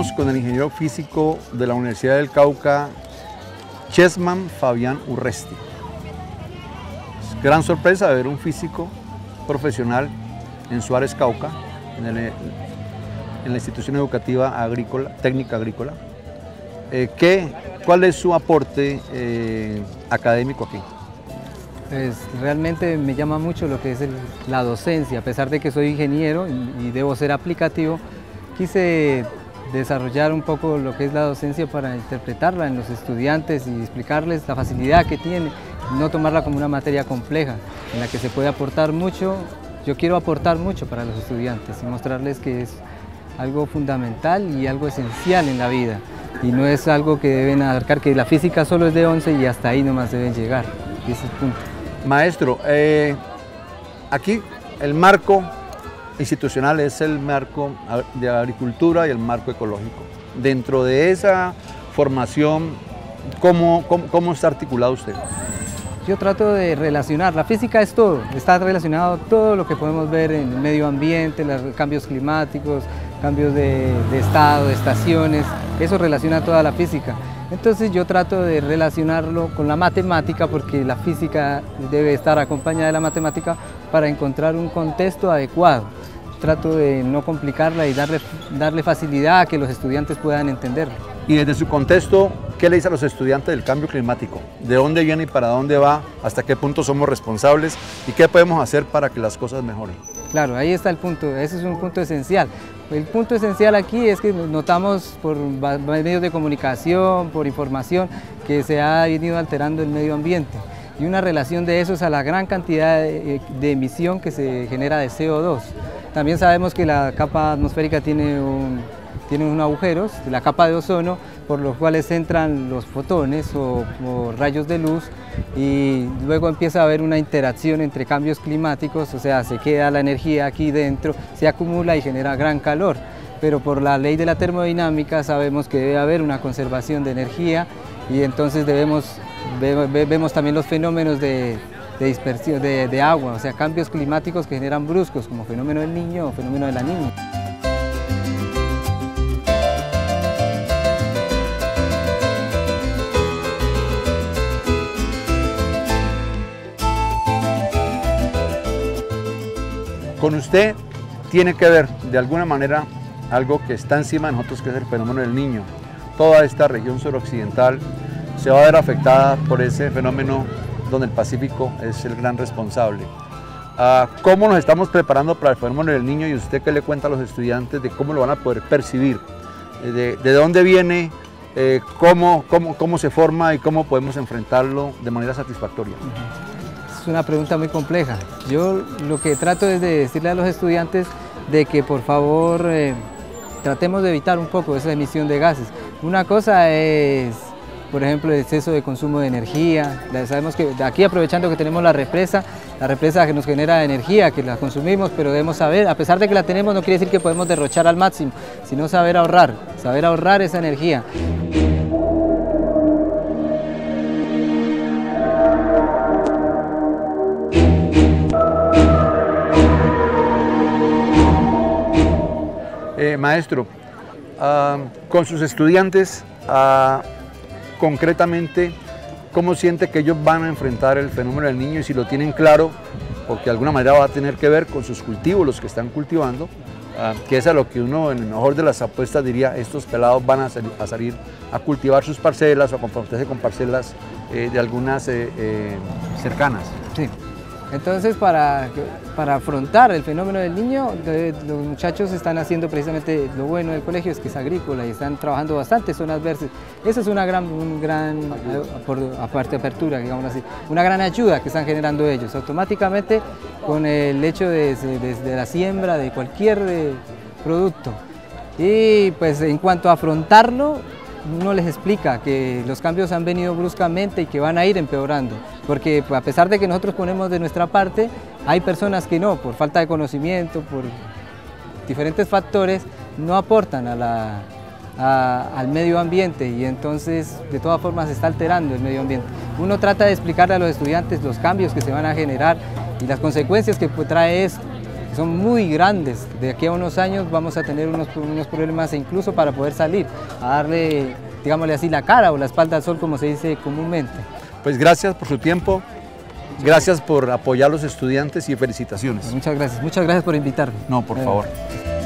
estamos con el ingeniero físico de la Universidad del Cauca, Chessman Fabián Urresti. Es gran sorpresa ver un físico profesional en Suárez, Cauca, en la institución educativa agrícola, técnica agrícola. ¿Cuál es su aporte académico aquí? Pues realmente me llama mucho lo que es la docencia. A pesar de que soy ingeniero y debo ser aplicativo, quise desarrollar un poco lo que es la docencia para interpretarla en los estudiantes y explicarles la facilidad que tiene, no tomarla como una materia compleja en la que se puede aportar mucho. Yo quiero aportar mucho para los estudiantes y mostrarles que es algo fundamental y algo esencial en la vida y no es algo que deben abarcar, que la física solo es de 11 y hasta ahí nomás deben llegar. Y ese es el punto. Maestro, aquí el marco institucional es el marco de agricultura y el marco ecológico. Dentro de esa formación, ¿cómo está articulado usted? Yo trato de relacionar, la física es todo, está relacionado todo lo que podemos ver en el medio ambiente, los cambios climáticos, cambios de estado, de estaciones, eso relaciona toda la física. Entonces yo trato de relacionarlo con la matemática porque la física debe estar acompañada de la matemática para encontrar un contexto adecuado. Trato de no complicarla y darle facilidad a que los estudiantes puedan entenderlo. Y desde su contexto, ¿qué le dice a los estudiantes del cambio climático? ¿De dónde viene y para dónde va? ¿Hasta qué punto somos responsables? ¿Y qué podemos hacer para que las cosas mejoren? Claro, ahí está el punto, ese es un punto esencial. El punto esencial aquí es que notamos por medios de comunicación, por información, que se ha venido alterando el medio ambiente. Y una relación de eso es a la gran cantidad de emisión que se genera de CO2. También sabemos que la capa atmosférica tiene unos agujeros, la capa de ozono, por los cuales entran los fotones o rayos de luz y luego empieza a haber una interacción entre cambios climáticos, o sea, se queda la energía aquí dentro, se acumula y genera gran calor. Pero por la ley de la termodinámica sabemos que debe haber una conservación de energía y entonces vemos también los fenómenos de dispersión de agua, o sea, cambios climáticos que generan bruscos, como fenómeno del Niño o fenómeno de la Niña. Con usted tiene que ver, de alguna manera, algo que está encima de nosotros, que es el fenómeno del Niño. Toda esta región suroccidental se va a ver afectada por ese fenómeno donde el Pacífico es el gran responsable. ¿Cómo nos estamos preparando para el fenómeno del Niño y usted qué le cuenta a los estudiantes de cómo lo van a poder percibir? ¿De dónde viene? ¿Cómo se forma y cómo podemos enfrentarlo de manera satisfactoria? Es una pregunta muy compleja. Yo lo que trato es de decirle a los estudiantes de que por favor tratemos de evitar un poco esa emisión de gases. Una cosa es, por ejemplo, el exceso de consumo de energía. Sabemos que aquí, aprovechando que tenemos la represa que nos genera energía, que la consumimos, pero debemos saber, a pesar de que la tenemos, no quiere decir que podemos derrochar al máximo, sino saber ahorrar esa energía. Maestro, con sus estudiantes, concretamente, ¿cómo siente que ellos van a enfrentar el fenómeno del Niño y si lo tienen claro? Porque de alguna manera va a tener que ver con sus cultivos, los que están cultivando, que es a lo que uno, en el mejor de las apuestas, diría, estos pelados van a salir a cultivar sus parcelas o a comprometerse con parcelas de algunas cercanas. Sí. Entonces, para afrontar el fenómeno del Niño, los muchachos están haciendo precisamente lo bueno del colegio, es que es agrícola y están trabajando bastante zonas verdes. Esa es una gran apertura, digamos así, una gran ayuda que están generando ellos. Automáticamente, con el hecho de la siembra de cualquier producto. Y pues en cuanto a afrontarlo, uno les explica que los cambios han venido bruscamente y que van a ir empeorando, porque a pesar de que nosotros ponemos de nuestra parte, hay personas que no, por falta de conocimiento, por diferentes factores, no aportan al medio ambiente y entonces de todas formas se está alterando el medio ambiente. Uno trata de explicarle a los estudiantes los cambios que se van a generar y las consecuencias que trae esto. que son muy grandes. De aquí a unos años vamos a tener unos problemas incluso para poder salir, a darle, digámosle así, la cara o la espalda al sol, como se dice comúnmente. Pues gracias por su tiempo, gracias por apoyar a los estudiantes y felicitaciones. Muchas gracias por invitarme. No, por favor.